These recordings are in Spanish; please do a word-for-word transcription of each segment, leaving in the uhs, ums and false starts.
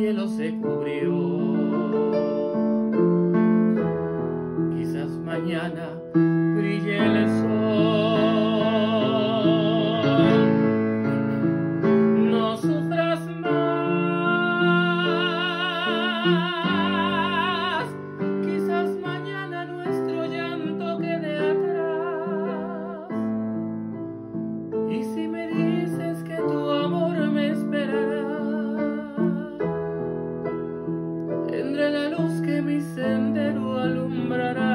cielo se cubrió. Quizás mañana brille el sol. No sufras más. Quizás mañana nuestro llanto quede atrás. Y si me dices que tu amor me esperará, tendré la luz que mi sendero alumbrará.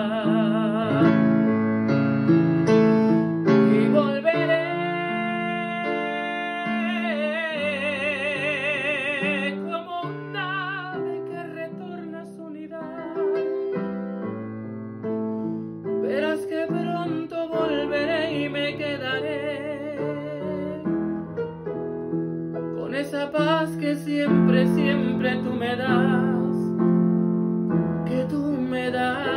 Y volveré como un ave que retorna a su nidal. Verás que pronto volveré y me quedaré con esa paz que siempre, siempre tú me das, que tú me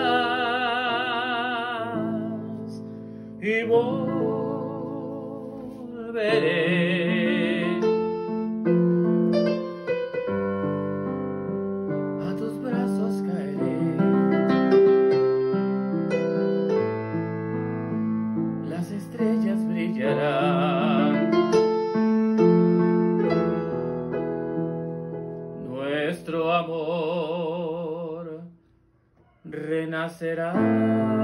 das. Y volveré a tus brazos, caeré. Las estrellas brillarán, nuestro amor renacerá.